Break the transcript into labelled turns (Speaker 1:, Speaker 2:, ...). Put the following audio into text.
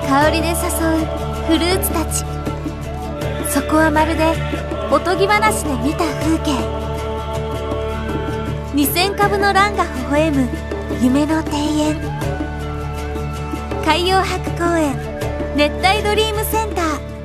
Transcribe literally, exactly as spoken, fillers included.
Speaker 1: 香りで誘うフルーツたち。そこはまるでおとぎ話で見た風景。にせんかぶの蘭が微笑む夢の庭園。海洋博公園熱帯ドリームセンター。